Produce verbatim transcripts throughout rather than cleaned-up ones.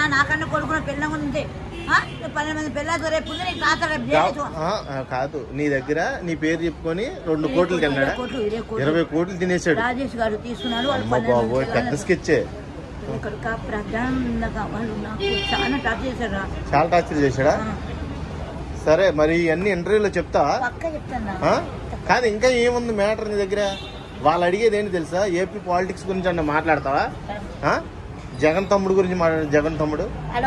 నాకన్నా కొడుకున్న పెళ్ళం ఉంది పన్నెండు మంది పెళ్ళాదు రేపు నీకు తాత కాదు నీ దగ్గర నీ పేరు చెప్పుకొని రెండు కోట్లు తిన్నాడా ఇరవై కోట్లు తినేసాడు రాజేష్ గారు తీసుకున్నాడు బాబోయ్ పెద్ద స్కెచ్చే చాలా టార్చర్ చేశాడు చాలా టార్చర్ చేశాడా సరే మరి అన్ని ఇంటర్వ్యూలో చెప్తావా కాదు ఇంకా ఏముంది మ్యాటర్ నీ దగ్గర వాళ్ళు అడిగేది ఏంటి తెలుసా ఏపీ పాలిటిక్స్ గురించి అన్న మాట్లాడతావా జగన్ తమ్ముడు గురించి మాట్లాడు జగన్ తమ్ముడు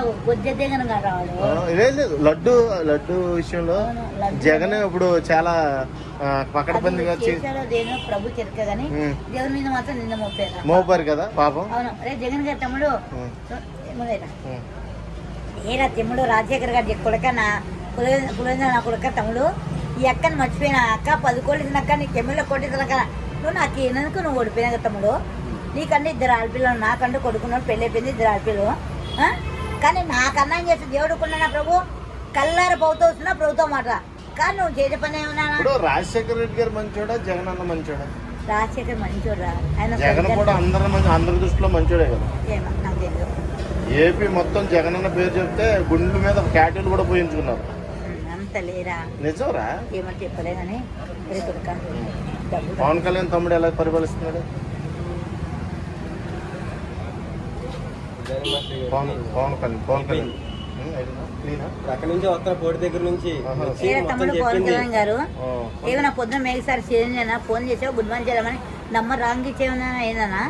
లేదు లడ్డు లడ్డు విషయంలో జగన్ ఇప్పుడు చాలా పకడ్బందీగా ప్రభు చెరకగాని దేవుని మీద మాత్రం నిన్న మోపారు మోపారు కదా పాపం జగన్ గారి తమ్ముడు ఏరా తమ్ముడు రాజశేఖర్ గారి కొడుక నా కులేంద్ర నా కొడుక తమ్ముడు ఈ అక్కని మర్చిపోయిన అక్క పది కోట్లు అక్క నీకు ఎమ్మెల్యే కొట్టిందక్క నువ్వు నాకు ఏనందుకు నువ్వు ఓడిపోయినా తమ్ముడు నీకంటే ఇద్దరు ఆడపిల్లలు నాకంటే కొడుకున్నాడు పెళ్ళి అయిపోయింది ఇద్దరు ఆడపిల్లలు కానీ నాకన్నా ఏం చేస్తే దేవుడు కొన్నా ప్రభు కల్లార ప్రభుత్వం వస్తున్నా ప్రభుత్వం మాట కానీ నువ్వు చేసే పని ఏమన్నా రాజశేఖర రెడ్డి గారు మంచోడా జగన్ అన్న మంచోడా రాజశేఖర్ మంచోడా ఆయన జగన్ కూడా అందరి అందరి దృష్టిలో మంచోడే కదా నాకు తెలియదు ఏపీ మొత్తం జగన్ అన్న పేరు చెప్తే గుండెల మీద క్యాటిల్ కూడా పోయించుకున్నారు అంత లేరా నిజంరా ఏమని చెప్పలే కానీ పవన్ కళ్యాణ్ తమ్ముడు ఎలా పరిపాలిస్తున్నాడు పవన్ పవన్ కళ్యాణ్ పవన్ కళ్యాణ్ అక్కడ నుంచి వస్తున్న పోటీ దగ్గర నుంచి తమ్ముడు పవన్ కళ్యాణ్ గారు ఏమైనా పొద్దున మేఘసారి చేయండి ఫోన్ చేసావు గుడ్ మార్నింగ్ చేయమని నంబర్ రాంగ్ ఇచ్చేమన్నా ఏదన్నా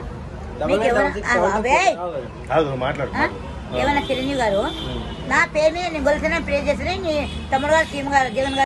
ఏమన్నా చిరంజీవి గారు నా పేరు మీద నేను గొలుసునే ప్రే చేసి తమ్ముడు గారు సీఎం గారు జగన్ గారు